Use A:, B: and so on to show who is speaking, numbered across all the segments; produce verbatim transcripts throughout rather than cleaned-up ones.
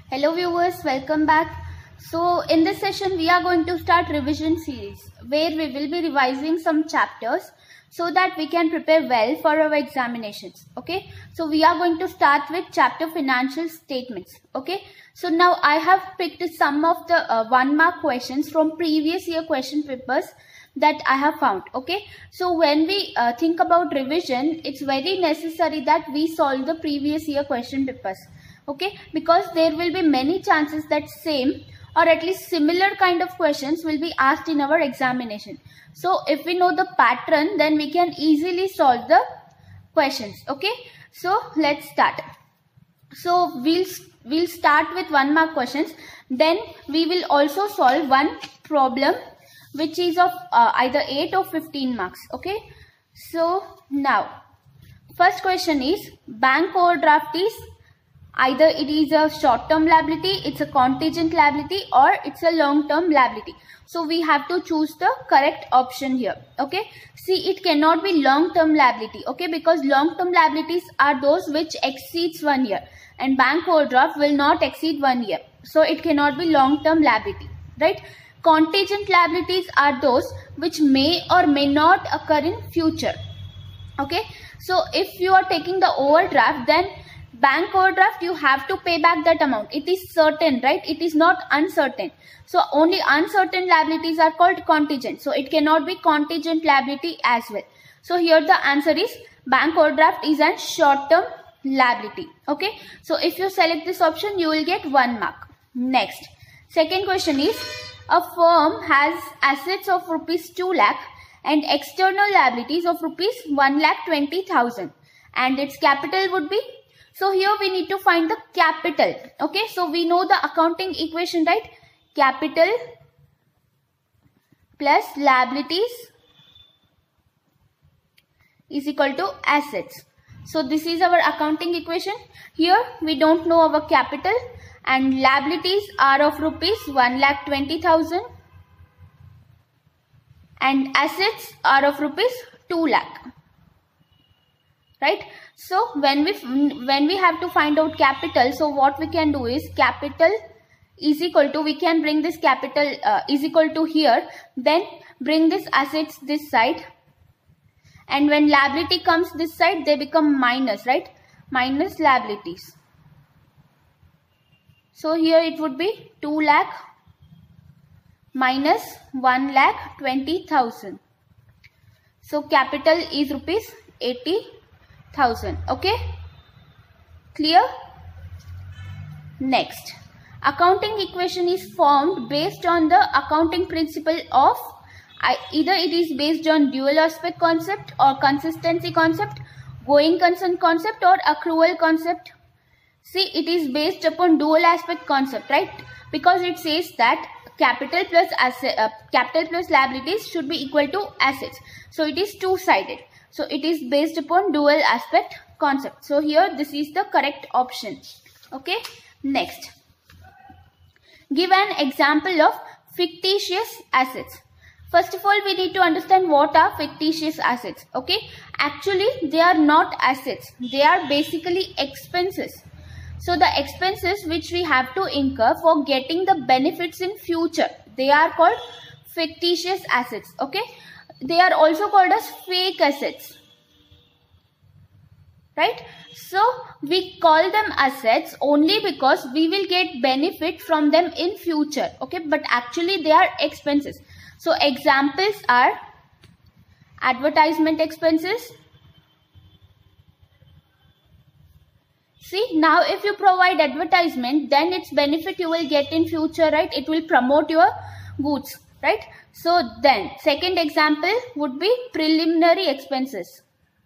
A: Hello viewers, welcome back. So in this session we are going to start revision series where we will be revising some chapters so that we can prepare well for our examinations. Okay, so we are going to start with chapter financial statements. Okay, so now I have picked some of the uh, one mark questions from previous year question papers that I have found. Okay, so when we uh, think about revision, it's very necessary that we solve the previous year question papers. Okay, because there will be many chances that same or at least similar kind of questions will be asked in our examination. So if we know the pattern, then we can easily solve the questions. Okay, so let's start. So we'll we'll start with one mark questions. Then we will also solve one problem which is of uh, either eight or fifteen marks. Okay, so now first question is bank overdraft is either it is a short-term liability, it's a contingent liability, or it's a long-term liability. So we have to choose the correct option here. Okay, see, it cannot be long-term liability. Okay, because long-term liabilities are those which exceeds one year, and bank overdraft will not exceed one year. So it cannot be long-term liability, right? Contingent liabilities are those which may or may not occur in future. Okay, so if you are taking the overdraft, then bank overdraft you have to pay back that amount. It is certain, right? It is not uncertain. So only uncertain liabilities are called contingent. So it cannot be contingent liability as well. So here the answer is bank overdraft is a short-term liability. Okay, so if you select this option, you will get one mark. Next, second question is a firm has assets of rupees two lakh and external liabilities of rupees one lakh twenty thousand, and its capital would be. So here we need to find the capital. Okay, so we know the accounting equation, right? Capital plus liabilities is equal to assets. So this is our accounting equation. Here we don't know our capital, and liabilities are of rupees one lakh twenty thousand and assets are of rupees two lakh. Right? So when we when we have to find out capital, so what we can do is capital is equal to, we can bring this capital uh, is equal to here, then bring this assets this side, and when liability comes this side, they become minus, right? Minus liabilities. So here it would be two lakh minus one lakh twenty thousand. So capital is rupees eighty thousand. Okay, clear? Next, accounting equation is formed based on the accounting principle of either it is based on dual aspect concept or consistency concept, going concern concept, or accrual concept. See, it is based upon dual aspect concept, right? Because it says that capital plus asset, uh, capital plus liabilities should be equal to assets. So it is two-sided. So it is based upon dual aspect concept. So here this is the correct option. Okay. Next, give an example of fictitious assets. First of all, we need to understand what are fictitious assets. Okay. Actually, they are not assets. They are basically expenses. So the expenses which we have to incur for getting the benefits in future, they are called fictitious assets. Okay. They are also called as fake assets, right? So we call them assets only because we will get benefit from them in future. Okay, but actually they are expenses. So examples are advertisement expenses. See, now if you provide advertisement, then its benefit you will get in future, right? It will promote your goods, right? So then second example would be preliminary expenses.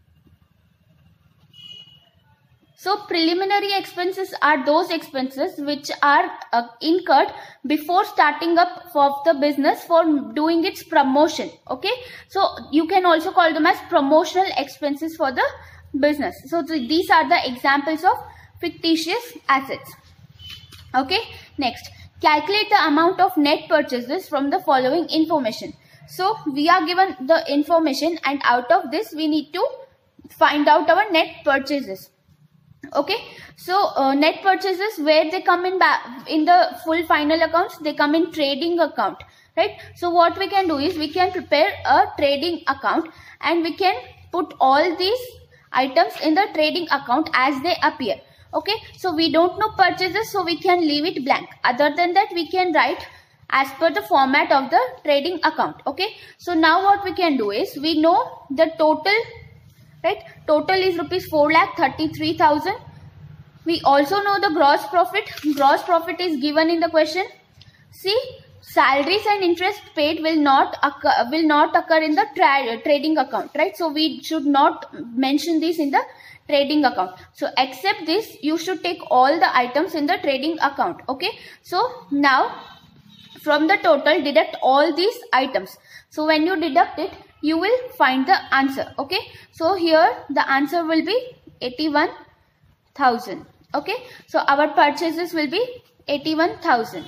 A: So preliminary expenses are those expenses which are uh, incurred before starting up for the business for doing its promotion. Okay, so you can also call them as promotional expenses for the business. So th these are the examples of fictitious assets. Okay, next, calculate the amount of net purchases from the following information. So we are given the information, and out of this we need to find out our net purchases. Okay, so uh, net purchases, where they come in in the full final accounts, they come in trading account, right? So what we can do is we can prepare a trading account and we can put all these items in the trading account as they appear. Okay, so we don't know purchases, so we can leave it blank. Other than that, we can write as per the format of the trading account. Okay, so now what we can do is, we know the total, right? Total is rupees four lakh thirty-three thousand. We also know the gross profit. Gross profit is given in the question. See, salaries and interest paid will not occur, will not occur in the tra trading account, right? So we should not mention this in the trading account. So except this, you should take all the items in the trading account. Okay, so now from the total, deduct all these items. So when you deduct it, you will find the answer. Okay, so here the answer will be eighty-one thousand. Okay, so our purchases will be eighty-one thousand.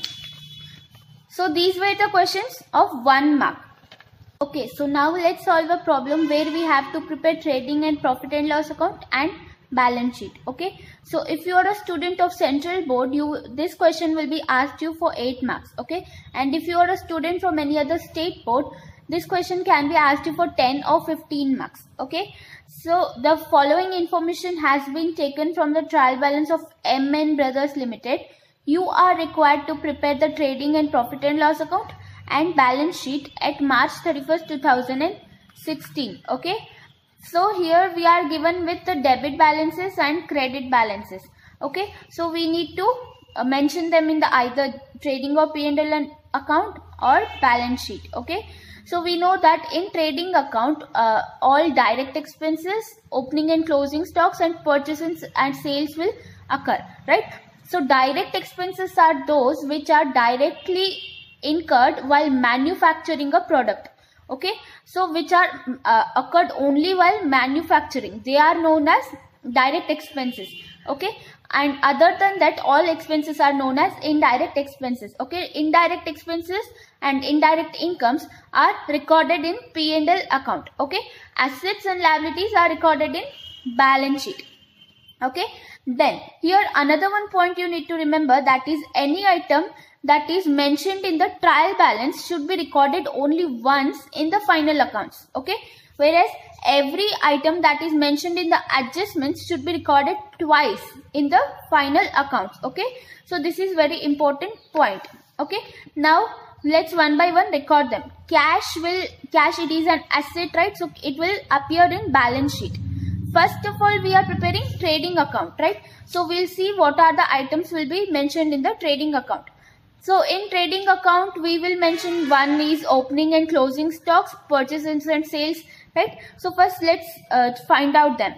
A: So these were the questions of one mark. Okay, so now let's solve a problem where we have to prepare trading and profit and loss account and balance sheet. Okay, so if you are a student of Central Board, you this question will be asked you for eight marks. Okay, and if you are a student from any other state board, this question can be asked you for ten or fifteen marks. Okay, so the following information has been taken from the trial balance of M N Brothers Limited. You are required to prepare the trading and profit and loss account and balance sheet at March thirty-first two thousand sixteen. Okay, so here we are given with the debit balances and credit balances. Okay, so we need to uh, mention them in the either trading or P and L account or balance sheet. Okay, so we know that in trading account, uh, all direct expenses, opening and closing stocks, and purchases and sales will occur, right? So direct expenses are those which are directly incurred while manufacturing a product. Okay, so which are uh, occurred only while manufacturing, they are known as direct expenses. Okay, and other than that, all expenses are known as indirect expenses. Okay, indirect expenses and indirect incomes are recorded in P and L account. Okay, assets and liabilities are recorded in balance sheet. Okay, then here another one point you need to remember, that is any item that is mentioned in the trial balance should be recorded only once in the final accounts. Okay, whereas every item that is mentioned in the adjustments should be recorded twice in the final accounts. Okay, so this is very important point. Okay, now let's one by one record them. Cash will cash it is an asset, right? So it will appear in balance sheet. First of all, we are preparing trading account, right? So we'll see what are the items will be mentioned in the trading account. So in trading account, we will mention one is opening and closing stocks, purchases and sales, right? So first let's uh, find out them.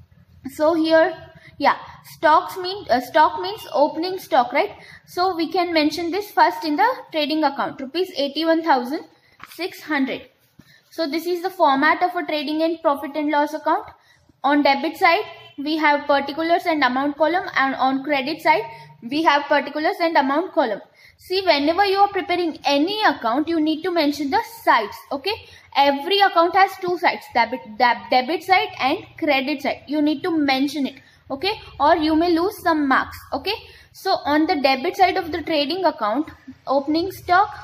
A: So here, yeah, stocks mean uh, stock means opening stock, right? So we can mention this first in the trading account, rupees eighty-one thousand six hundred. So this is the format of a trading and profit and loss account. On debit side, we have particulars and amount column, and on credit side, we have particulars and amount column. See, whenever you are preparing any account, you need to mention the sides. Okay, every account has two sides, debit, deb, debit side and credit side. You need to mention it. Okay, or you may lose some marks. Okay, so on the debit side of the trading account, opening stock,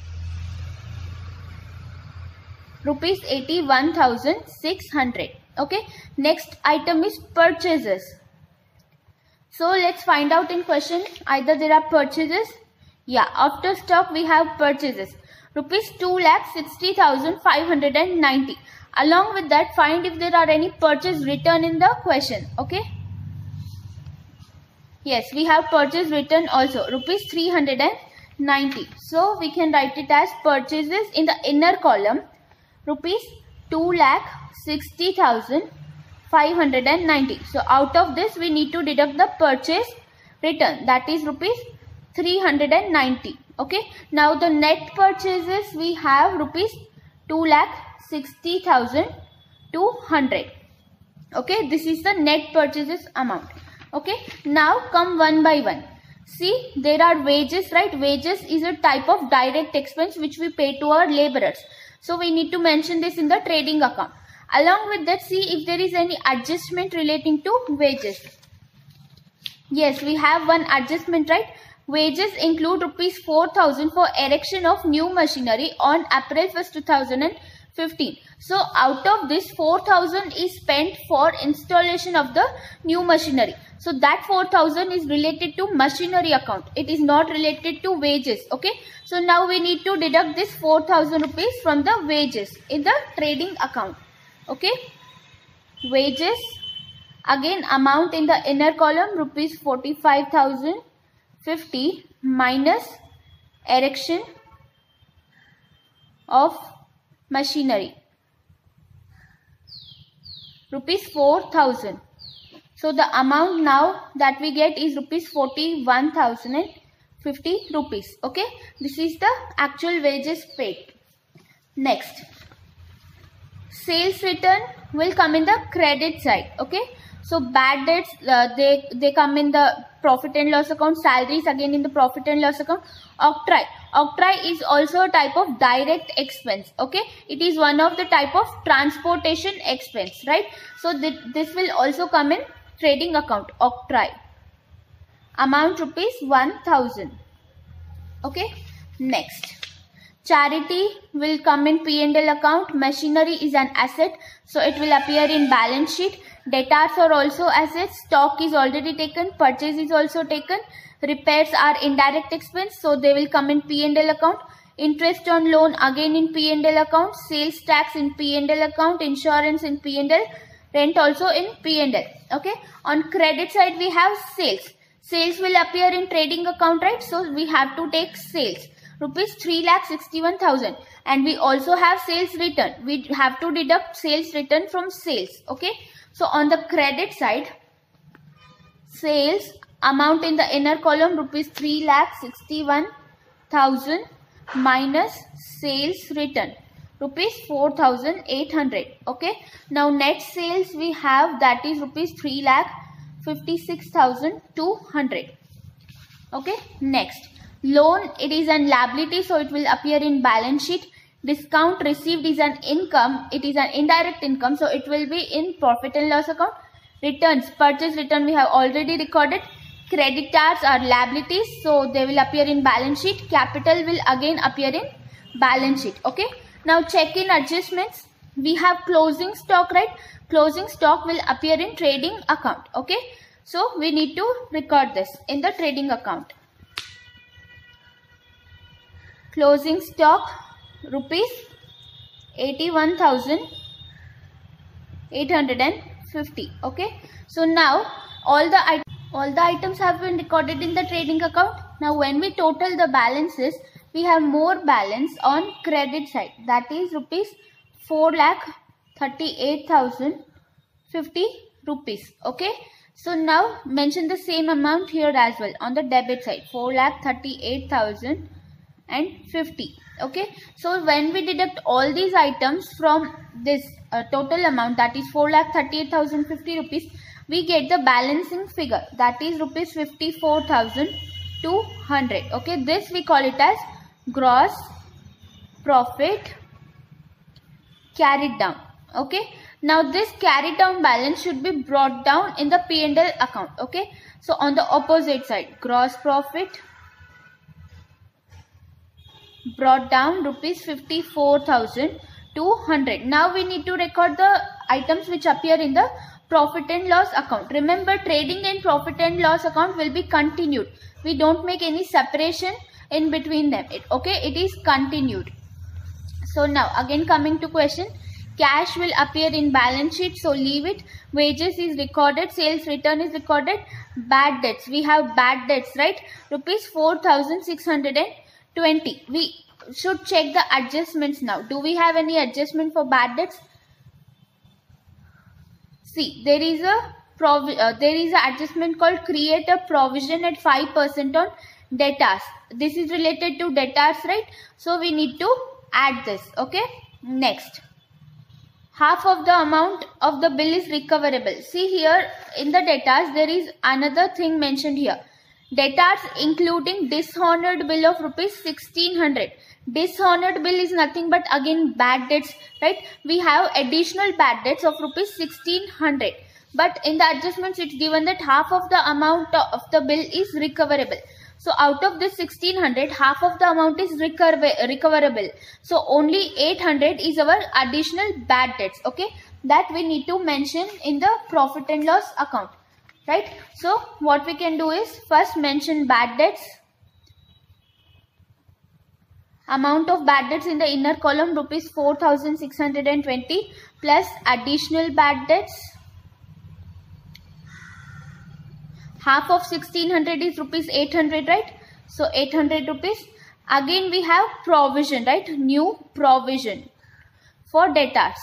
A: rupees eighty-one thousand six hundred. Okay, next item is purchases. So let's find out in question, either there are purchases. Yeah, after stock we have purchases, rupees two lakh sixty thousand five hundred ninety. Along with that, find if there are any purchase written in the question. Okay, yes, we have purchase written also, rupees three hundred ninety. So we can write it as purchases in the inner column, rupees two lakh sixty thousand five hundred ninety. So out of this we need to deduct the purchase return, that is rupees three hundred ninety. Okay, now the net purchases we have rupees two lakh sixty thousand two hundred. Okay, this is the net purchases amount. Okay, now come one by one. See, there are wages, right? Wages is a type of direct expense which we pay to our laborers. So we need to mention this in the trading account. Along with that, see if there is any adjustment relating to wages. Yes, we have one adjustment, right? Wages include rupees four thousand for erection of new machinery on April first two thousand fifteen. So out of this, four thousand is spent for installation of the new machinery. So that four thousand is related to machinery account. It is not related to wages. Okay. So now we need to deduct this four thousand rupees from the wages in the trading account. Okay. Wages. Again, amount in the inner column, rupees forty-five thousand fifty minus erection of machinery, rupees four thousand. So the amount now that we get is rupees forty-one thousand fifty rupees. Okay, this is the actual wages paid. Next, sales return will come in the credit side. Okay, so bad debts, uh, they they come in the profit and loss account. Salaries again in the profit and loss account. Octroi. Octroi is also a type of direct expense. Okay, it is one of the type of transportation expense, right? So th this will also come in trading account. Octroi. Amount rupees one thousand. Okay. Next, charity will come in P and L account. Machinery is an asset, so it will appear in balance sheet. Debtors are also assets. Stock is already taken. Purchase is also taken. Repairs are indirect expense, so they will come in P and L account. Interest on loan again in P and L account. Sales tax in P and L account. Insurance in P and L. Rent also in P and L. Okay. On credit side we have sales. Sales will appear in trading account, right? So we have to take sales. Rupees three lakh sixty-one thousand, and we also have sales return. We have to deduct sales return from sales. Okay. So on the credit side, sales amount in the inner column, rupees three lakh sixty-one thousand minus sales return, rupees four thousand eight hundred. Okay. Now net sales we have, that is rupees three lakh fifty-six thousand two hundred. Okay. Next, loan, it is an liability, so it will appear in balance sheet. Discount received is an income, it is an indirect income, so it will be in profit and loss account. Returns, purchase return we have already recorded. Creditors are liabilities, so they will appear in balance sheet. Capital will again appear in balance sheet. Okay. Now check in adjustments. We have closing stock, right? Closing stock will appear in trading account. Okay. So we need to record this in the trading account. Closing stock, rupees eighty-one thousand eight hundred fifty. Okay. So now all the items all the items have been recorded in the trading account. Now when we total the balances, we have more balance on credit side, that is rupees four lakh thirty-eight thousand fifty rupees. Okay. So now mention the same amount here as well on the debit side, four lakh thirty-eight thousand fifty. Okay. So when we deduct all these items from this uh, total amount, that is four lakh thirty-eight thousand fifty rupees, we get the balancing figure, that is rupees fifty-four thousand two hundred. Okay. This we call it as gross profit carried down. Okay. Now this carried down balance should be brought down in the P and L account. Okay. So on the opposite side, gross profit brought down, rupees fifty-four thousand two hundred. Now we need to record the items which appear in the profit and loss account. Remember, trading and profit and loss account will be continued. We don't make any separation in between them. It, okay, it is continued. So now again coming to question, cash will appear in balance sheet, so leave it. Wages is recorded, sales return is recorded. Bad debts, we have bad debts, right? Rupees four thousand six hundred twenty. We should check the adjustments now. Do we have any adjustment for bad debts? See, there is a provi uh, there is a adjustment called create a provision at five percent on debtors. This is related to debtors, right? So we need to add this. Okay. Next, half of the amount of the bill is recoverable. See here in the debtors there is another thing mentioned here. Debtors including dishonored bill of rupees sixteen hundred. Dishonored bill is nothing but again bad debts, right? We have additional bad debts of rupees sixteen hundred. but in the adjustments it's given that half of the amount of the bill is recoverable. So out of this sixteen hundred, half of the amount is recover recoverable. So only eight hundred is our additional bad debts. Okay, that we need to mention in the profit and loss account, right? So what we can do is first mention bad debts. Amount of bad debts in the inner column rupees four thousand six hundred twenty plus additional bad debts. Half of sixteen hundred is rupees eight hundred, right? So eight hundred rupees. Again we have provision, right? New provision for debtors.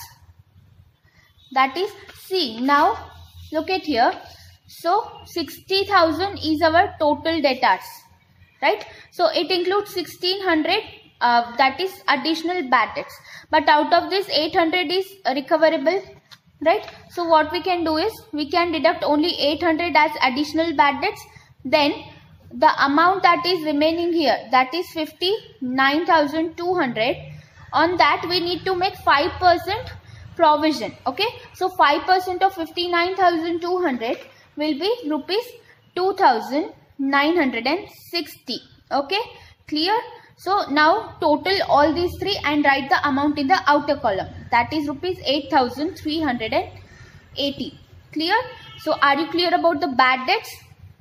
A: That is C. Now look at here. So sixty thousand is our total debtors, right? So it includes sixteen hundred, uh, that is additional bad debts. But out of this eight hundred is recoverable, right? So what we can do is we can deduct only eight hundred as additional bad debts. Then the amount that is remaining here, that is fifty-nine thousand two hundred. On that we need to make five percent provision. Okay, so five percent of fifty-nine thousand two hundred will be rupees two thousand nine hundred sixty. Okay, clear? So now total all these three and write the amount in the outer column, that is rupees eight thousand three hundred eighty. Clear? So are you clear about the bad debts?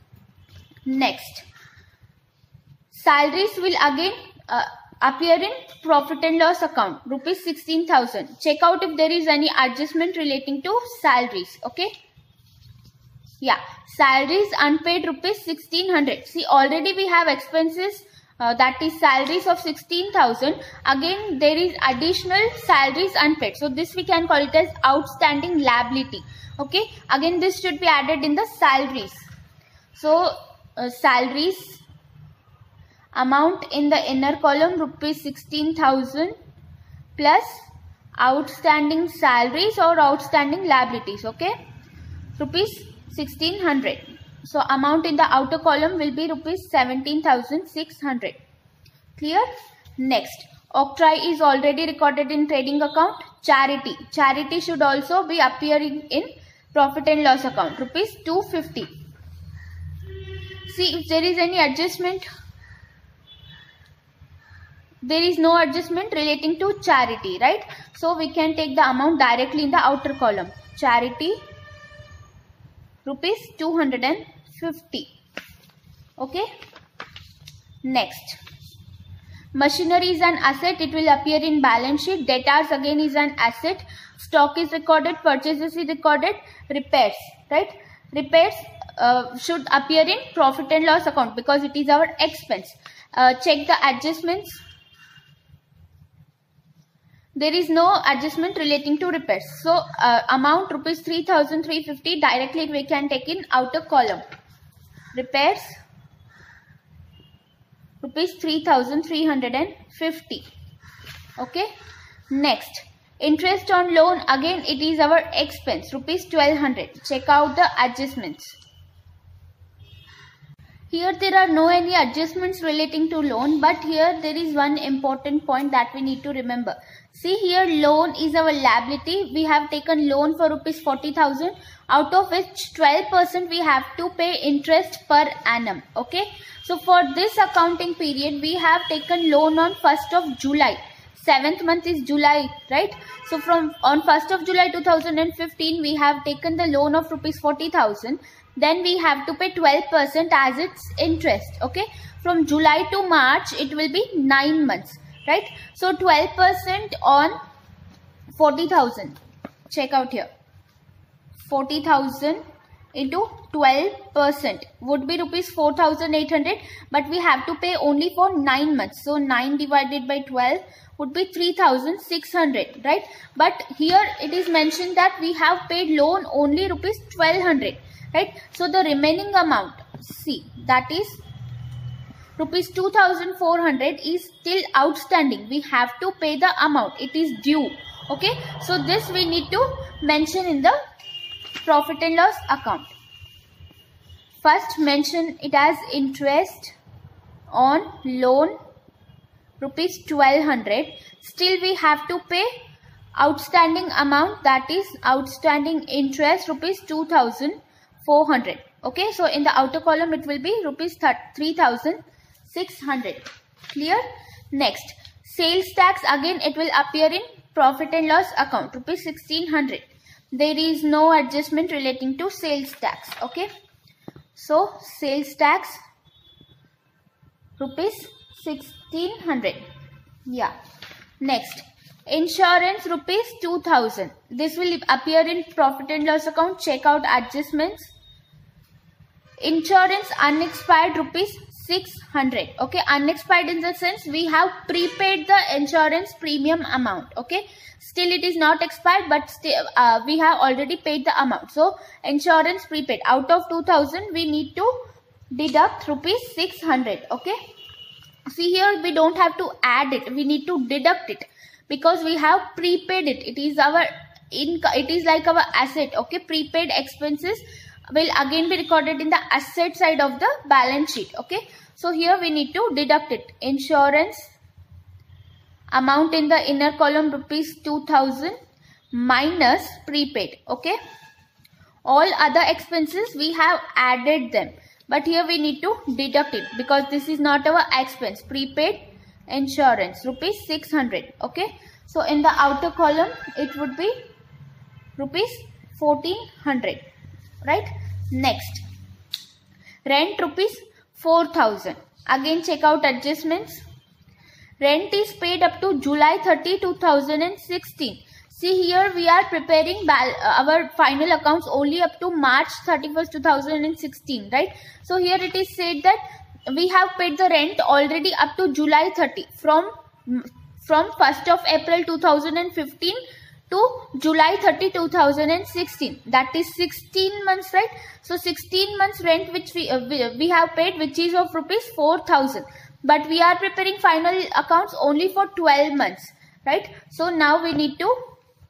A: Next, salaries will again uh, appear in profit and loss account, rupees sixteen thousand. Check out if there is any adjustment relating to salaries. Okay, yeah, salaries unpaid rupees sixteen hundred. See, already we have expenses, uh, that is salaries of sixteen thousand. Again there is additional salaries unpaid, so this we can call it as outstanding liability. Okay, again this should be added in the salaries. So uh, salaries amount in the inner column rupees sixteen thousand plus outstanding salaries or outstanding liabilities. Okay, rupees sixteen hundred. So amount in the outer column will be rupees seventeen thousand six hundred. Clear? Next, octroi is already recorded in trading account. Charity, charity should also be appearing in profit and loss account, rupees two hundred fifty. See if there is any adjustment. There is no adjustment relating to charity, right? So we can take the amount directly in the outer column. Charity rupees two hundred fifty. Okay. Next, machinery is an asset. It will appear in balance sheet. Debtors again is an asset. Stock is recorded. Purchases is recorded. Repairs, right? Repairs uh, should appear in profit and loss account because it is our expense. Uh, check the adjustments. There is no adjustment relating to repairs. So uh, amount rupees three thousand three hundred fifty directly we can take in outer column. Repairs rupees three thousand three hundred fifty. Okay. Next, interest on loan, again it is our expense, rupees twelve hundred. Check out the adjustments. Here there are no any adjustments relating to loan, but here there is one important point that we need to remember. See here, loan is our liability. We have taken loan for rupees forty thousand, out of which twelve percent we have to pay interest per annum. Okay. So for this accounting period, we have taken loan on first of July. seventh month is July, right? So from on first of July two thousand fifteen, we have taken the loan of rupees forty thousand. Then we have to pay twelve percent as its interest. Okay. From July to March, it will be nine months. Right. So twelve percent on forty thousand. Check out here. forty thousand into twelve percent would be rupees four thousand eight hundred. But we have to pay only for nine months. So nine divided by twelve would be three thousand six hundred. Right. But here it is mentioned that we have paid loan only rupees twelve hundred. Right. So the remaining amount, see, that is rupees two thousand four hundred is still outstanding. We have to pay the amount. It is due. Okay. So this we need to mention in the profit and loss account. First, mention it as interest on loan rupees twelve hundred. Still we have to pay outstanding amount, that is outstanding interest, rupees two thousand four hundred. Okay, so in the outer column it will be rupees three thousand six hundred. Clear? Next, sales tax, again it will appear in profit and loss account, rupees sixteen hundred. There is no adjustment relating to sales tax. Okay, so sales tax rupees sixteen hundred. Yeah. Next, insurance rupees two thousand. This will appear in profit and loss account. Check out adjustments. Insurance unexpired rupees six hundred. Okay, unexpired in the sense we have prepaid the insurance premium amount. Okay, still it is not expired, but still uh, we have already paid the amount. So insurance prepaid, out of two thousand we need to deduct rupees six hundred. Okay, see here we don't have to add it, we need to deduct it because we have prepaid it. It is our income, it is like our asset. Okay, prepaid expenses will again be recorded in the asset side of the balance sheet. Okay, so here we need to deduct it. Insurance amount in the inner column rupees two thousand minus prepaid. Okay, all other expenses we have added them, but here we need to deduct it because this is not our expense. Prepaid insurance rupees six hundred. Okay, so in the outer column it would be rupees fourteen hundred. Right? Next, rent rupees four thousand. Again check out adjustments. Rent is paid up to July thirtieth two thousand sixteen. See here we are preparing our final accounts only up to March thirty-first two thousand sixteen, right? So here it is said that we have paid the rent already up to July thirtieth, from from first of April two thousand fifteen to July thirtieth two thousand sixteen. That is sixteen months, right? So sixteen months rent which we, uh, we, we have paid, which is of rupees four thousand. But we are preparing final accounts only for twelve months, right? So now we need to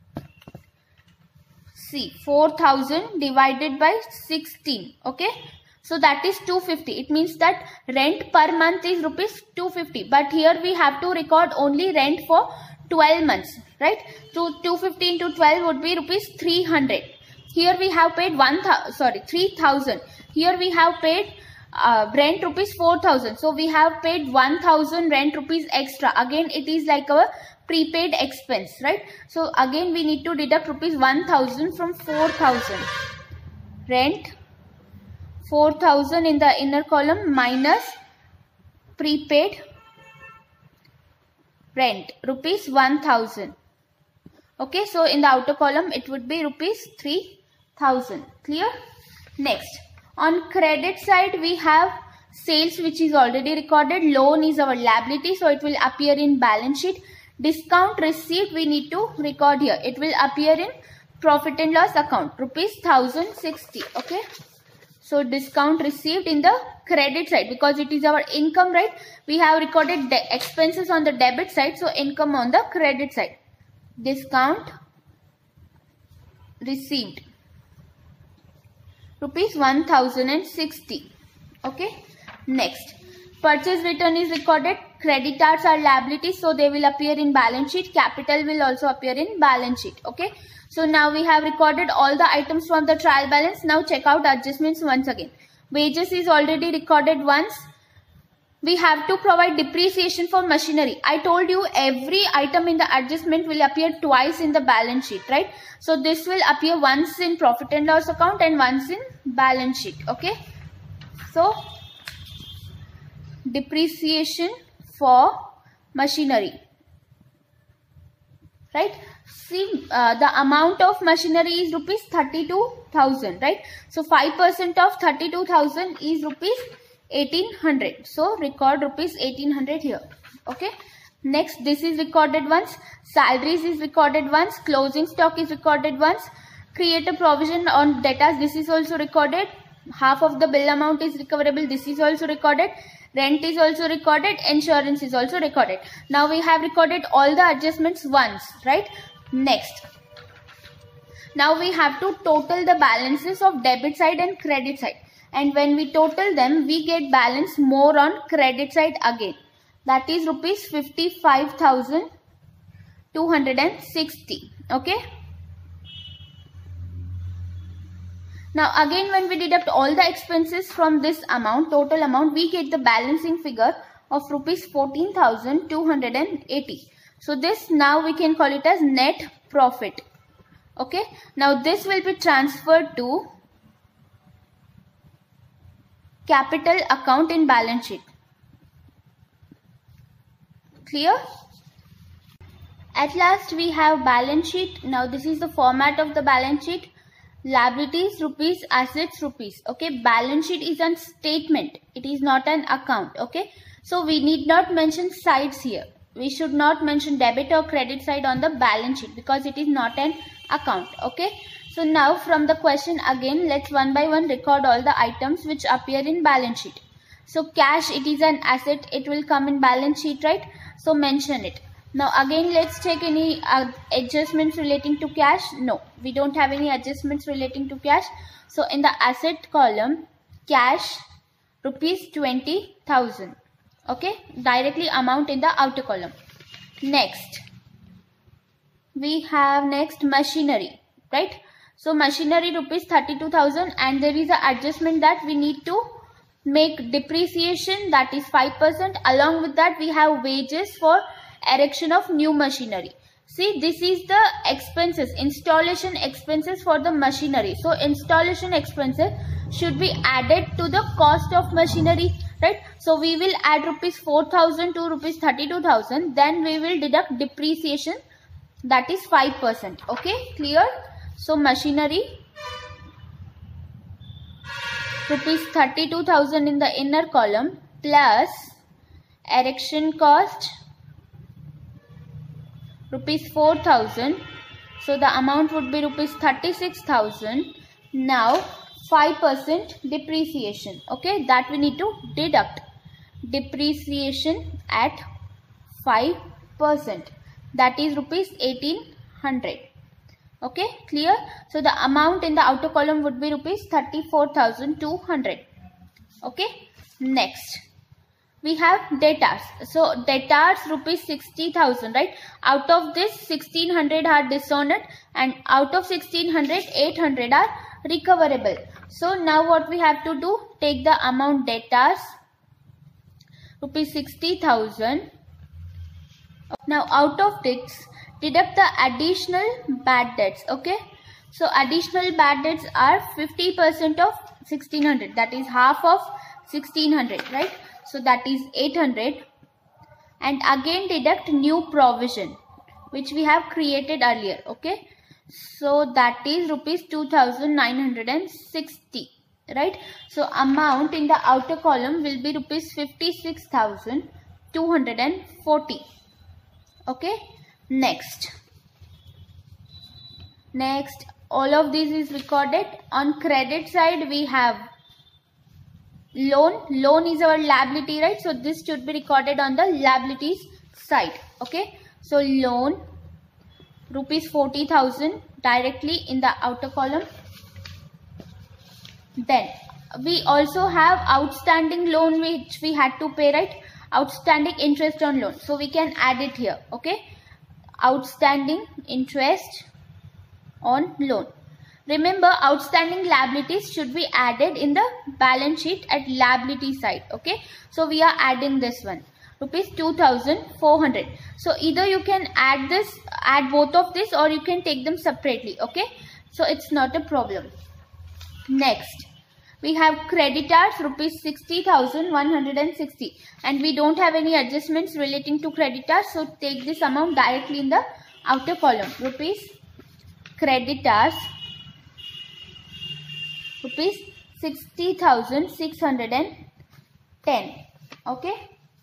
A: see four thousand divided by sixteen. Okay, so that is two hundred fifty. It means that rent per month is rupees two hundred fifty, but here we have to record only rent for twelve months, right? So two hundred fifty into twelve would be rupees three hundred. Here we have paid one thousand, sorry, three thousand. Here we have paid uh, rent rupees four thousand. So we have paid one thousand rent rupees extra. Again it is like our prepaid expense, right? So again we need to deduct rupees one thousand from four thousand. Rent four thousand in the inner column minus prepaid rent rupees one thousand. Okay, so in the outer column it would be rupees three thousand. Clear? Next, on credit side we have sales which is already recorded. Loan is our liability, so it will appear in balance sheet. Discount received we need to record here. It will appear in profit and loss account, rupees one thousand sixty. Okay, so discount received in the credit side because it is our income, right? We have recorded the expenses on the debit side, so income on the credit side. Discount received rupees one thousand sixty. Okay, next, purchase return is recorded. Creditors are liabilities, so they will appear in balance sheet. Capital will also appear in balance sheet. Okay, so now we have recorded all the items from the trial balance. Now check out adjustments once again. Wages is already recorded once. We have to provide depreciation for machinery. I told you every item in the adjustment will appear twice in the balance sheet, right? So this will appear once in profit and loss account and once in balance sheet. Okay, so depreciation for machinery, right? See, uh, the amount of machinery is rupees thirty-two thousand, right? So five percent of thirty-two thousand is rupees eighteen hundred. So record rupees eighteen hundred here. Okay, next, this is recorded once. Salaries is recorded once. Closing stock is recorded once. Create a provision on debtors. This is also recorded. Half of the bill amount is recoverable. This is also recorded. Rent is also recorded. Insurance is also recorded. Now we have recorded all the adjustments once, right? Next, now we have to total the balances of debit side and credit side. And when we total them, we get balance more on credit side again. That is rupees fifty-five thousand two hundred sixty. Okay. Now again, when we deduct all the expenses from this amount, total amount, we get the balancing figure of rupees fourteen thousand two hundred eighty. So this now we can call it as net profit. Okay. Now this will be transferred to capital account in balance sheet. Clear? At last we have balance sheet. Now this is the format of the balance sheet. Liabilities rupees, assets rupees. Okay, balance sheet is a statement. It is not an account. Okay, so we need not mention sides here. We should not mention debit or credit side on the balance sheet because it is not an account. Okay, so now from the question again, let's one by one record all the items which appear in balance sheet. So cash, it is an asset. It will come in balance sheet, right? So mention it. Now again, let's take any uh, adjustments relating to cash. No, we don't have any adjustments relating to cash. So in the asset column, cash rupees twenty thousand. Okay, directly amount in the outer column. Next, we have next machinery, right? So machinery rupees thirty-two thousand, and there is an adjustment that we need to make depreciation, that is five percent. Along with that, we have wages for erection of new machinery. See, this is the expenses, installation expenses for the machinery. So installation expenses should be added to the cost of machinery, right? So we will add rupees four thousand to rupees thirty-two thousand. Then we will deduct depreciation, that is five percent. Okay, clear? So machinery rupees thirty-two thousand in the inner column plus erection cost rupees four thousand. So the amount would be rupees thirty-six thousand. Now five percent depreciation. Okay, that we need to deduct. Depreciation at five percent. That is rupees eighteen hundred. Okay, clear? So the amount in the outer column would be rupees thirty-four thousand two hundred. Okay, next we have debtors. So debtors rupees sixty thousand, right? Out of this sixteen hundred are dishonored, and out of sixteen hundred, eight hundred are recoverable. So now what we have to do, take the amount debtors rupees sixty thousand. Now out of this, deduct the additional bad debts. Okay, so additional bad debts are fifty percent of sixteen hundred, that is half of sixteen hundred, right? So that is eight hundred. And again deduct new provision which we have created earlier. Okay, so that is rupees two thousand nine hundred sixty, right? So amount in the outer column will be rupees fifty-six thousand two hundred forty. Okay, next next all of this is recorded. On credit side we have loan. Loan is our liability, right? So this should be recorded on the liabilities side. Okay, so loan rupees forty thousand directly in the outer column. Then we also have outstanding loan which we had to pay, right? Outstanding interest on loan, so we can add it here. Okay, outstanding interest on loan. Remember, outstanding liabilities should be added in the balance sheet at liability side. Okay, so we are adding this one, rupees two thousand four hundred. So either you can add this, add both of this, or you can take them separately. Okay, so it's not a problem. Next we have creditors rupees sixty thousand one hundred sixty, and we don't have any adjustments relating to creditors, so take this amount directly in the outer column. Rupees creditors rupees sixty thousand six hundred ten. Okay,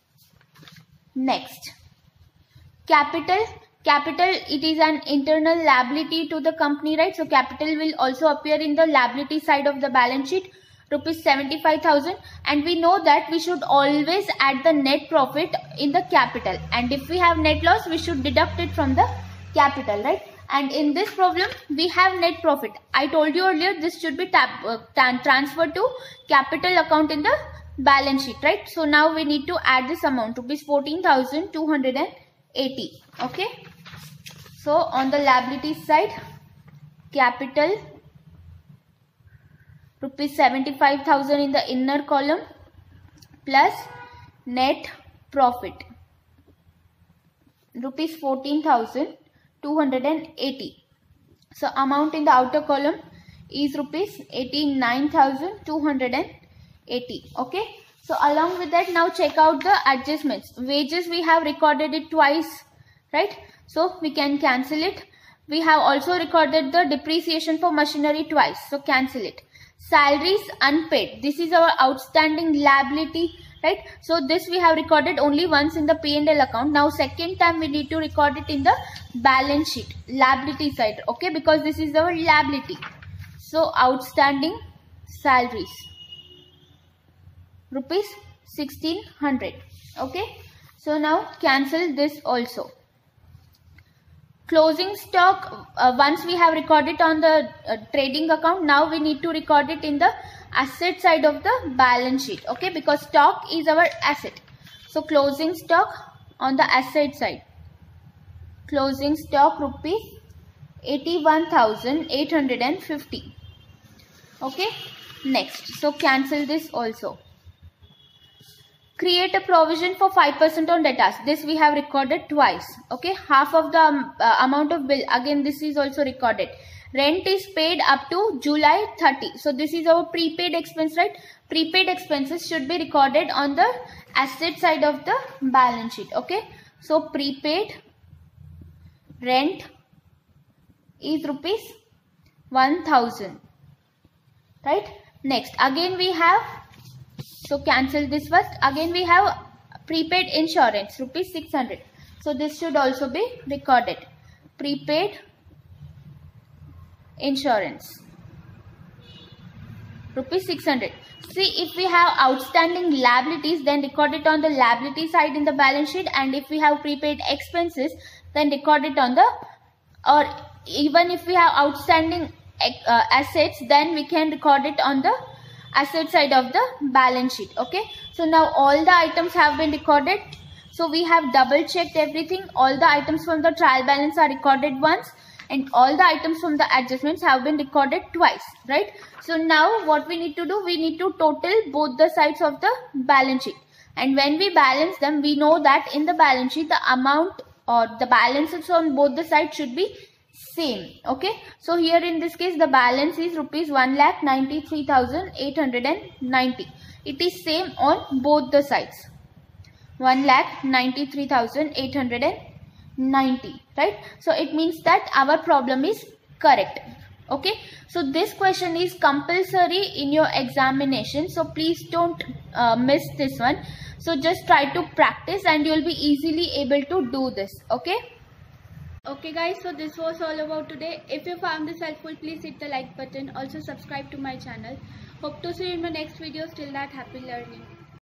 A: next capital. Capital, it is an internal liability to the company, right? So capital will also appear in the liability side of the balance sheet, rupees seventy-five thousand. And we know that we should always add the net profit in the capital, and if we have net loss, we should deduct it from the capital, right? And in this problem we have net profit. I told you earlier this should be tab, uh, transferred to capital account in the balance sheet, right? So now we need to add this amount, rupees fourteen thousand two hundred eighty. Okay, So on the liabilities side, capital rupees seventy-five thousand in the inner column plus net profit rupees fourteen thousand two hundred eighty. So amount in the outer column is rupees eighty-nine thousand two hundred eighty. Okay. So along with that, now check out the adjustments. Wages we have recorded it twice, right? So we can cancel it. We have also recorded the depreciation for machinery twice. So cancel it. Salaries unpaid. This is our outstanding liability, right? So this we have recorded only once in the P and L account. Now second time we need to record it in the balance sheet, liability side. Okay, because this is our liability. So outstanding salaries, rupees sixteen hundred. Okay, so now cancel this also. Closing stock, uh, once we have recorded on the uh, trading account, now we need to record it in the asset side of the balance sheet. Okay, because stock is our asset. So closing stock on the asset side, closing stock rupees eighty-one thousand eight hundred fifty. Okay, next, so cancel this also. Create a provision for five percent on debtors. This we have recorded twice. Okay, half of the um, uh, amount of bill. Again, this is also recorded. Rent is paid up to July thirtieth. So this is our prepaid expense, right? Prepaid expenses should be recorded on the asset side of the balance sheet. Okay, so prepaid rent is rupees one thousand, right? Next, again we have, so cancel this first. Again we have prepaid insurance rupees six hundred. So this should also be recorded. Prepaid insurance rupees six hundred. See, if we have outstanding liabilities, then record it on the liability side in the balance sheet, and if we have prepaid expenses, then record it on the, or even if we have outstanding uh, assets, then we can record it on the asset side of the balance sheet. Okay, so now all the items have been recorded. So we have double checked everything. All the items from the trial balance are recorded once, and all the items from the adjustments have been recorded twice, right? So now what we need to do, we need to total both the sides of the balance sheet, and when we balance them, we know that in the balance sheet the amount or the balances on both the sides should be same. Okay, so here in this case the balance is rupees one lakh ninety-three thousand eight hundred ninety. It is same on both the sides, one lakh ninety-three thousand eight hundred ninety, right? So it means that our problem is correct. Okay, so this question is compulsory in your examination, so please don't uh, miss this one. So just try to practice and you will be easily able to do this. Okay. Okay guys, so this was all about today. If you found this helpful, please hit the like button. Also subscribe to my channel. Hope to see you in my next videos. Till that, happy learning.